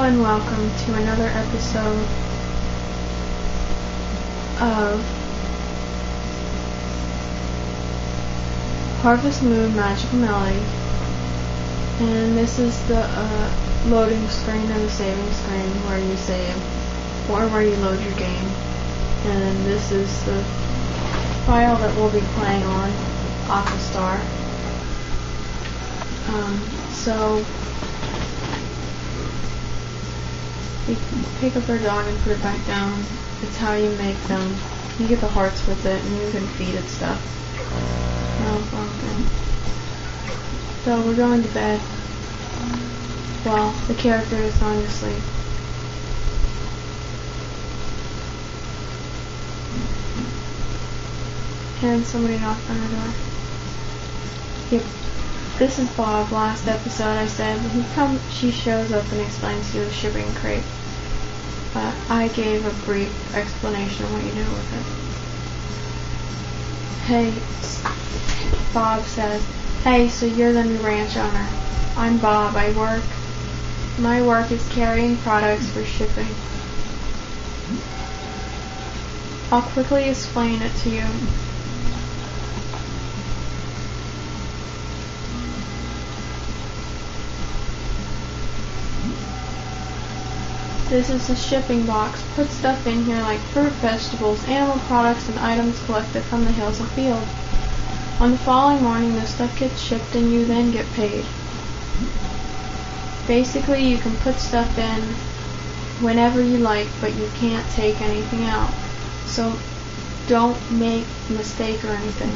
and welcome to another episode of Harvest Moon Magical Melody. And this is the loading screen and the saving screen where you save, or where you load your game. And this is the file that we'll be playing on, Aquastar. So you pick up their dog and put it back down. It's how you make them. You get the hearts with it, and you can feed it stuff. So we're going to bed. Well, the character is going to sleep. And somebody knocked on her door. Yep. This is Bob. Last episode I said she shows up and explains to you the shipping crate. I gave a brief explanation of what you do with it. Hey, Bob says, hey, so you're the new ranch owner. I'm Bob. My work is carrying products for shipping. I'll quickly explain it to you. This is a shipping box. Put stuff in here like fruit, vegetables, animal products, and items collected from the hills and fields. On the following morning, the stuff gets shipped and you then get paid. Basically, you can put stuff in whenever you like, but you can't take anything out. So don't make a mistake or anything.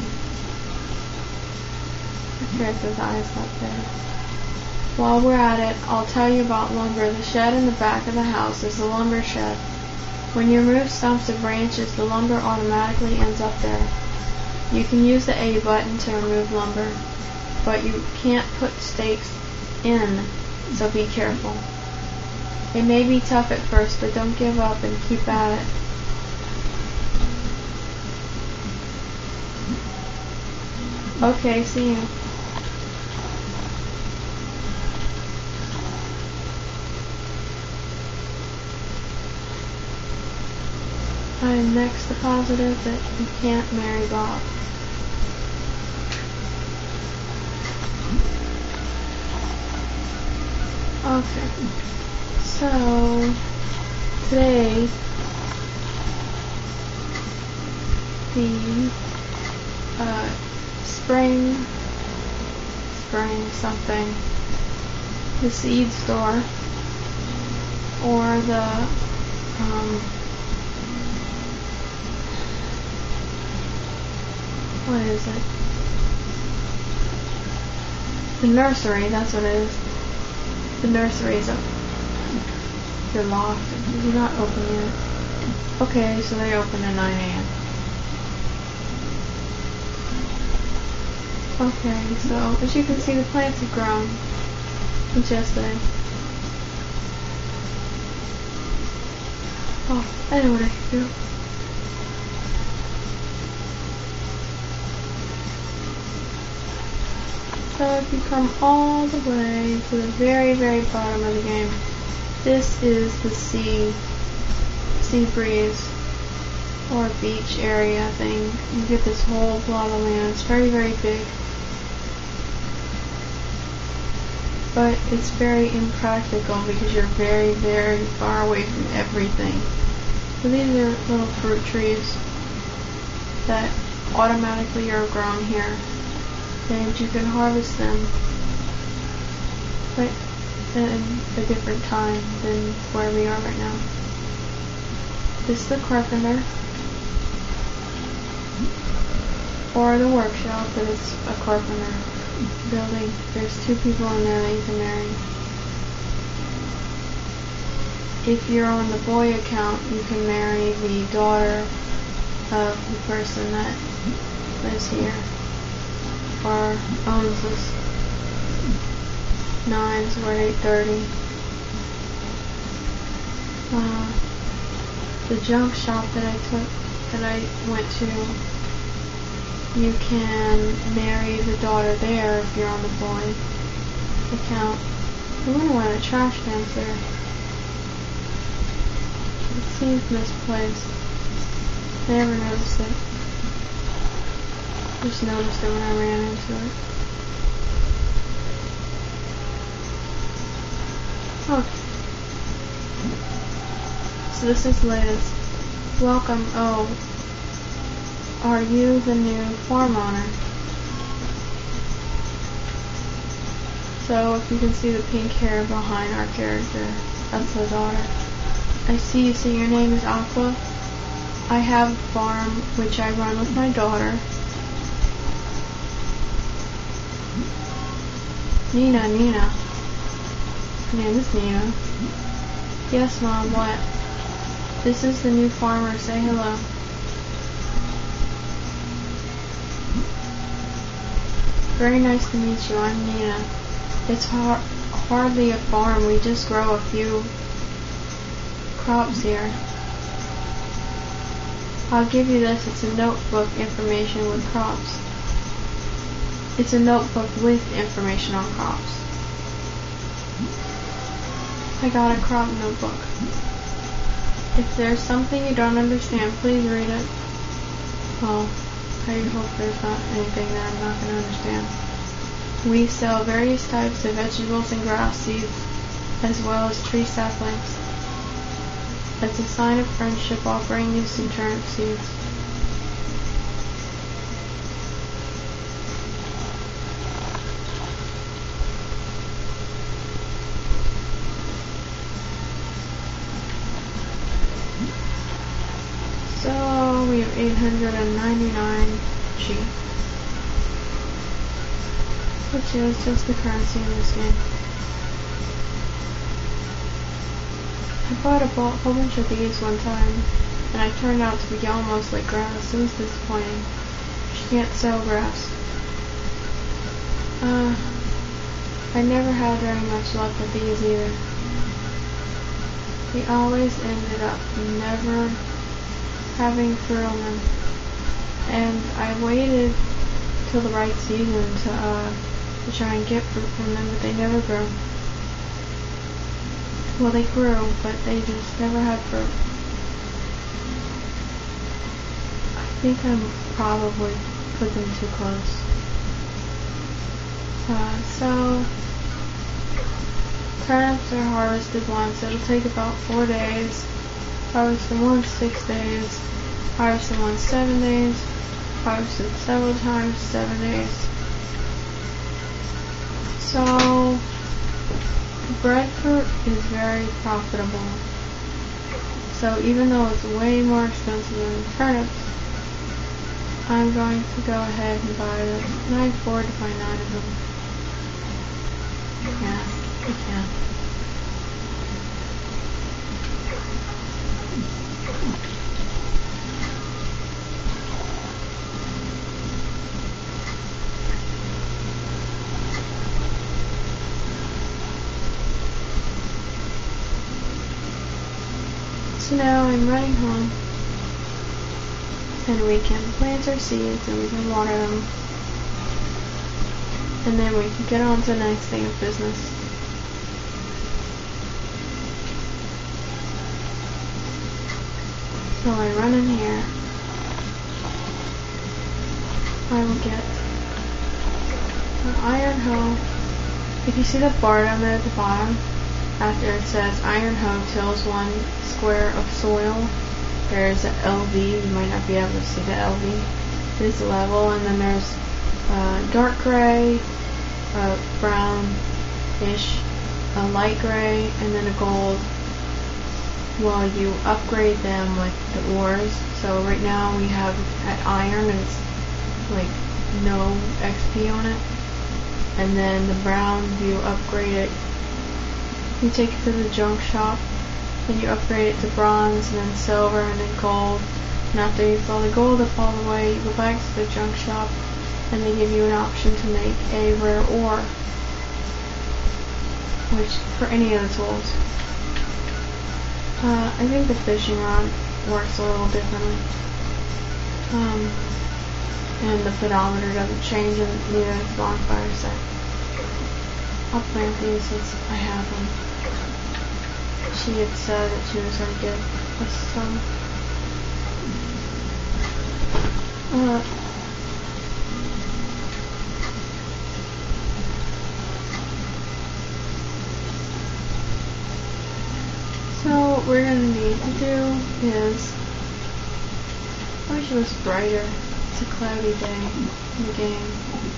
The character's eyes up there. While we're at it, I'll tell you about lumber. The shed in the back of the house is the lumber shed. When you remove stumps or branches, the lumber automatically ends up there. You can use the A button to remove lumber, but you can't put stakes in, so be careful. It may be tough at first, but don't give up and keep at it. Okay, see you. I'm next positive that you can't marry Bob. Okay. So today the the seed store, or the what is it? The nursery, that's what it is. The nursery is up. They're locked. They're not open yet. Okay, so they open at 9 a.m. Okay, so as you can see, the plants have grown since yesterday. Oh, I know what I can do. So if you come all the way to the very, very bottom of the game, this is the sea breeze, or beach area thing. You get this whole plot of land. It's very, very big. But it's very impractical because you're very, very far away from everything. So these are little fruit trees that automatically are grown here. And you can harvest them, but at a different time than where we are right now. This is the carpenter, or the workshop, but it's a carpenter building. There's 2 people in there that you can marry. If you're on the boy account, you can marry the daughter of the person that lives here, or owns this 9s or 8:30. The junk shop that I went to, you can marry the daughter there if you're on the boy account. I wonder why the trash can's there. seems misplaced. I never noticed it. Just noticed it when I ran into it. Okay. So this is Liz. Welcome. Oh, are you the new farm owner? So if you can see the pink hair behind our character, that's the daughter. I see you say your name is Aqua. I have a farm which I run with my daughter. Nina. Her name is Nina. Yes, Mom, what? This is the new farmer. Say hello. Very nice to meet you. I'm Nina. It's hardly a farm. We just grow a few crops here. I'll give you this. It's a notebook, information with crops. It's a notebook with information on crops. I got a crop notebook. If there's something you don't understand, please read it. Well, I hope there's not anything that I'm not going to understand. We sell various types of vegetables and grass seeds, as well as tree saplings. As a sign of friendship, I'll bring you some turnip seeds. So we have 899 sheep, which is just the currency in this game. I bought a whole bunch of these one time, and I turned out to be almost like grass. It was disappointing. She can't sell grass. I never had very much luck with these either. We always ended up never having fruit on them. And I waited till the right season to try and get fruit from them, but they never grew. Well, they grew, but they just never had fruit. I think I probably put them too close. So, turnips are harvested once. It'll take about 4 days. Harvest them once, 6 days. Harvest them once, 7 days. Harvested several times, 7 days. So, breadfruit is very profitable. So even though it's way more expensive than turnips, I'm going to go ahead and buy this. And I can afford to buy 9 of them. Yeah, I can. So now I'm running home, and we can plant our seeds and we can water them, and then we can get on to the next thing of business. So I run in here. I will get an iron hoe. If you see the bar down there at the bottom, after it says iron hoe tills 1 square of soil, there's an LV. You might not be able to see the LV. It's level, and then there's dark gray, brown-ish, a light gray, and then a gold. Well, you upgrade them with the ores. So right now we have at iron, and it's like no XP on it. And then the brown, you upgrade it. You take it to the junk shop, and you upgrade it to bronze, and then silver, and then gold. And after you fill the gold up all the way, you go back to the junk shop, and they give you an option to make a rare ore, which for any of the tools. I think the fishing rod works a little differently. And the pedometer doesn't change, and neither does the bonfire set. I'll plant these since I have them. She had said that she was going to get some. So what we're going to need to do is, I wish it was brighter. It's a cloudy day in the game.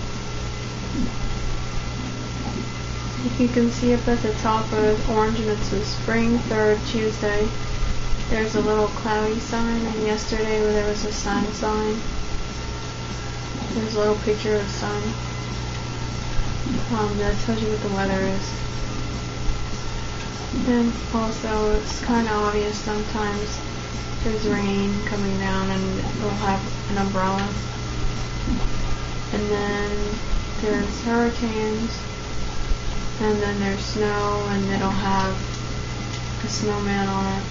If you can see up at the top of orange and it says Spring 3rd Tuesday, there's a little cloudy sign, and yesterday there was a sun sign. There's a little picture of the sun. That tells you what the weather is. And also, it's kind of obvious sometimes there's rain coming down and it'll have an umbrella. And then there's hurricanes, and then there's snow, and it'll have a snowman on it.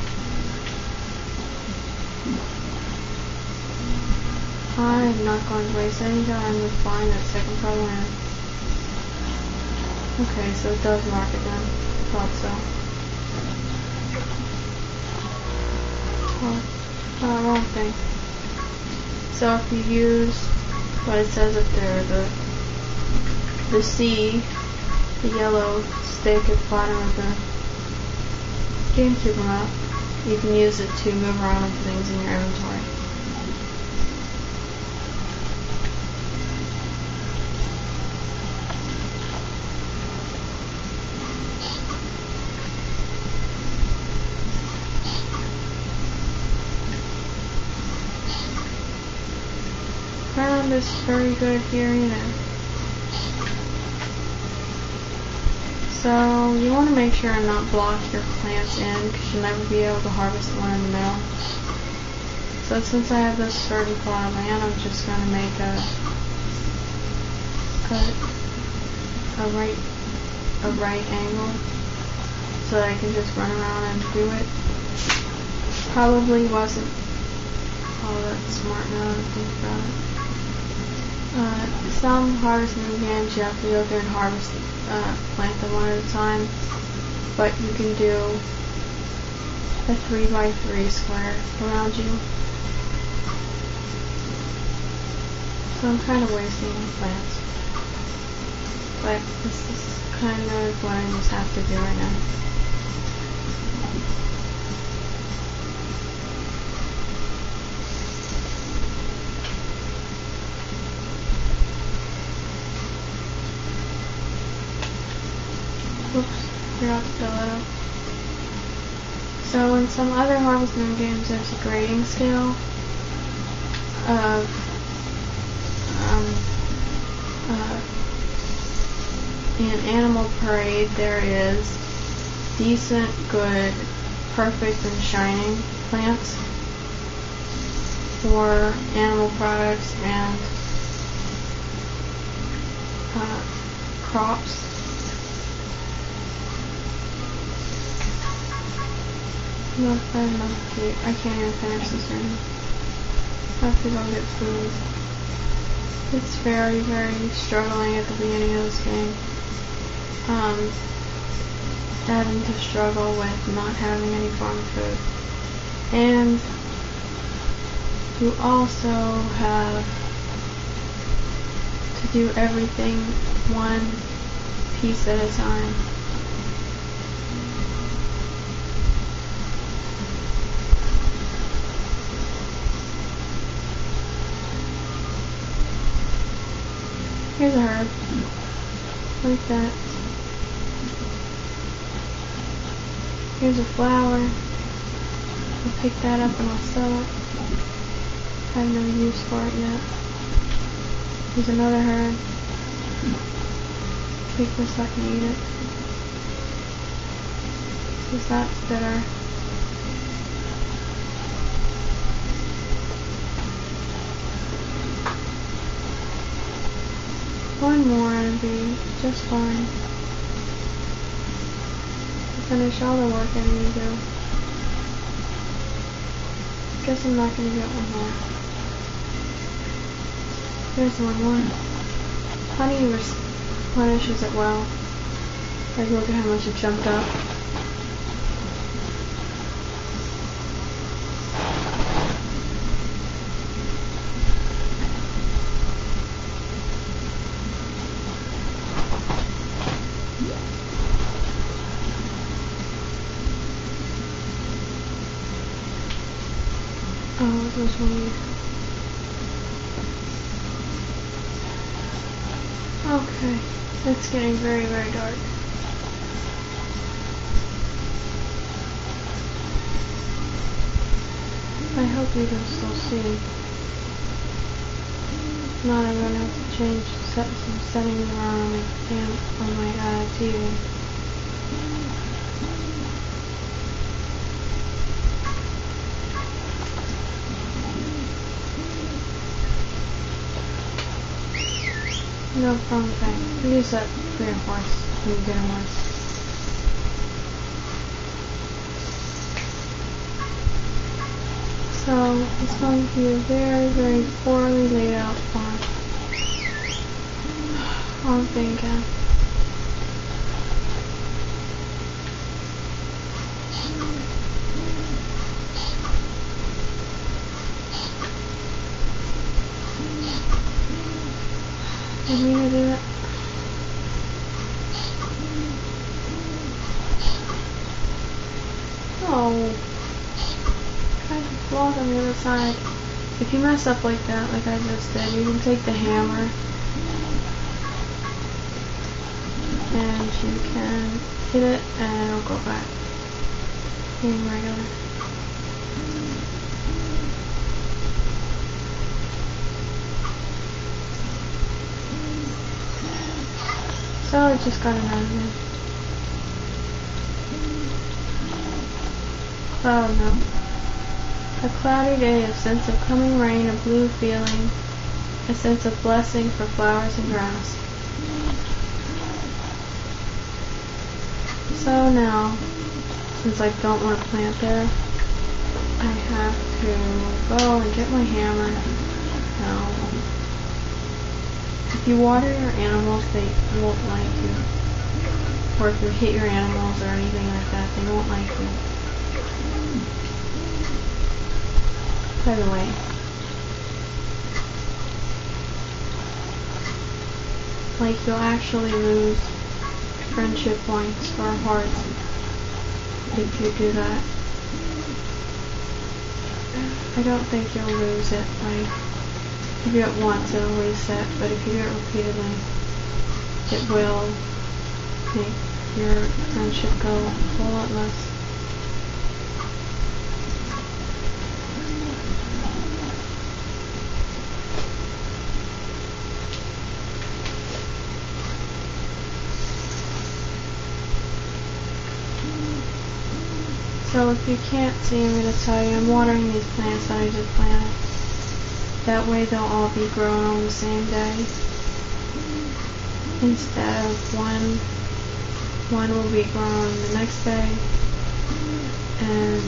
I am not going to waste any time with flying that second part of land. Okay, so it does mark it then. Thought so. Oh, wrong thing. So if you use what it says up there, the C, the yellow stick at the bottom of the GameCube remote, you can use it to move around things in your inventory. Ground is very good here, you know. So you want to make sure and not block your plants in, because you'll never be able to harvest the one in the middle. So since I have this certain plot of land, I'm just going to make a right angle so that I can just run around and do it. Probably wasn't all that smart now that I think about it. Some harvesting games you have to go through and harvest, plant them one at a time, but you can do a 3x3 square around you. So I'm kind of wasting plants, but this is kind of what I just have to do right now. Oops, forgot to fill it up. So in some other Harvest Moon games, there's a grading scale of in Animal Parade there is decent, good, perfect, and shining plants for animal products and crops. No, I can't even finish this right now. I have to go get food. It's very, very struggling at the beginning of this game. Having to struggle with not having any farm food. And you also have to do everything one piece at a time. Here's a herb. Like that. Here's a flower. I'll pick that up and I'll sell it. I have no use for it yet. Here's another herb. Take this so I can eat it. Because that's bitter. One more and it'll be just fine. To finish all the work I need to do. Guess I'm not going to get one more. There's one more. Honey replenishes it well. Like, look at how much it jumped up. Which one? Okay, it's getting very, very dark. I hope you can still see. If not, I'm going to have to change some settings around on my TV. No problem thing. Use that for your horse when you get a horse. So it's going to be a very, very poorly laid out farm. I'm thinking. I mean to do it. Oh. Try to block on the other side. If you mess up like that, like I just did, you can take the hammer and you can hit it and it'll go back being regular. So I just got another one. Oh no. A cloudy day, a sense of coming rain, a blue feeling, a sense of blessing for flowers and grass. So now, since I don't want to plant there, I have to go and get my hammer. Now, if you water your animals, they won't like you. Or if you hit your animals or anything like that, they won't like you. By the way, like you'll actually lose friendship points or hearts if you do that. I don't think you'll lose it. Like, if you do it once, it'll reset, but if you do it repeatedly, it will make your friendship go a whole lot less. So if you can't see, I'm going to tell you, I'm watering these plants that I just planted. That way they'll all be grown on the same day. Instead of one will be grown the next day, and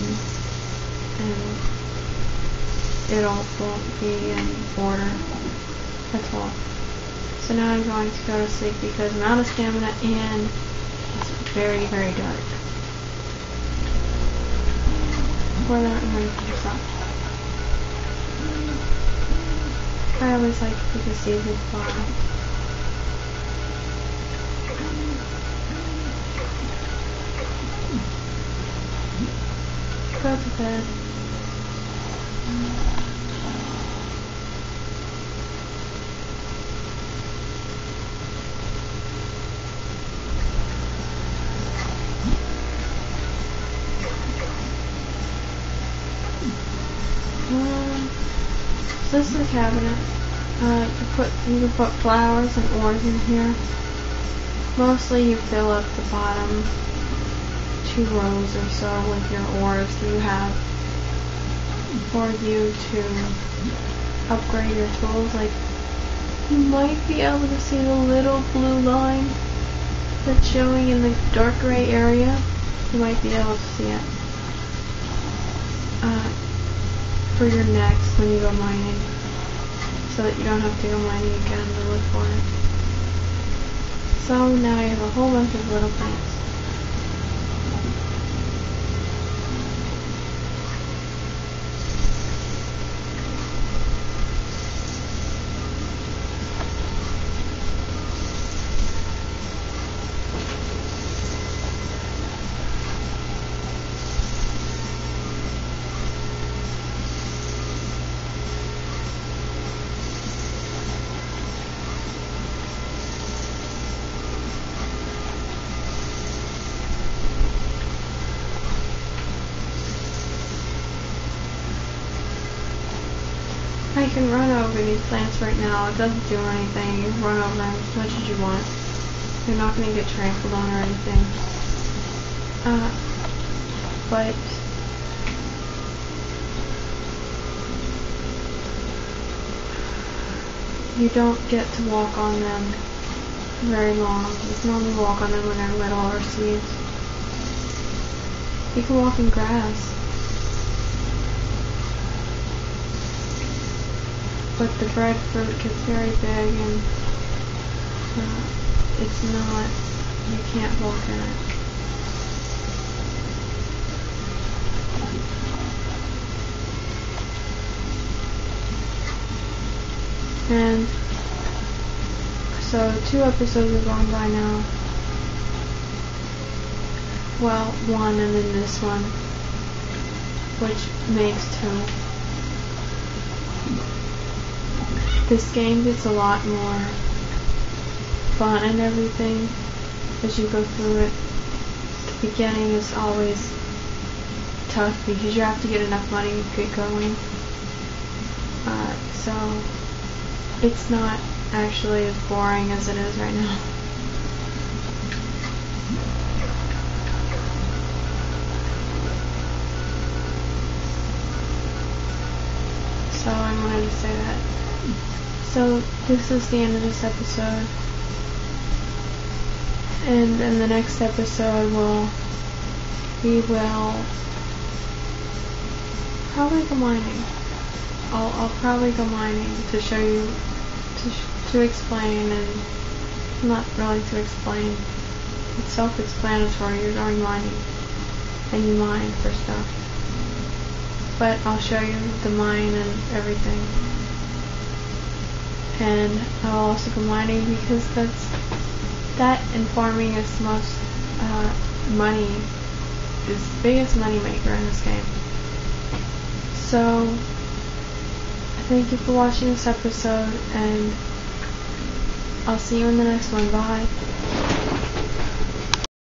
it all won't be in order. That's all. So now I'm going to go to sleep because I'm out of stamina and it's very, very dark. Before that rain comes up. I always like to see the season fly. Go to bed. This is a cabinet. You can put flowers and oars in here. Mostly you fill up the bottom 2 rows or so with your oars that you have for you to upgrade your tools. Like, you might be able to see the little blue line that's showing in the dark gray area. You might be able to see it. For your next when you go mining, so that you don't have to go mining again to look for it. So now you have a whole bunch of little plants. can run over these plants right now. It doesn't do anything. You can run over them as much as you want. You're not going to get trampled on or anything. But you don't get to walk on them very long. You can only walk on them when they're little or seeds. You can walk in grass. But the breadfruit gets very big and it's not, you can't walk in it. And so 2 episodes have gone by now. Well, 1 and then this one, which makes 2. This game gets a lot more fun and everything as you go through it. The beginning is always tough because you have to get enough money to get going. So it's not actually as boring as it is right now. So I wanted to say that. So this is the end of this episode. And in the next episode we will probably go mining. I'll probably go mining to show you, to explain, and not really to explain. It's self-explanatory. You're going mining, and you mine for stuff. But I'll show you the mine and everything. And I'll also go mining because that and farming is the most money, is the biggest money maker in this game. So thank you for watching this episode, and I'll see you in the next one. Bye.